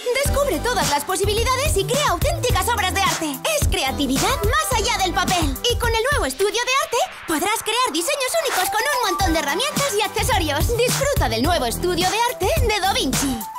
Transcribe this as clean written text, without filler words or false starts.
Descubre todas las posibilidades y crea auténticas obras de arte. Es creatividad más allá del papel. Y con el nuevo estudio de arte podrás crear diseños únicos con un montón de herramientas y accesorios. Disfruta del nuevo estudio de arte de Da Vinci.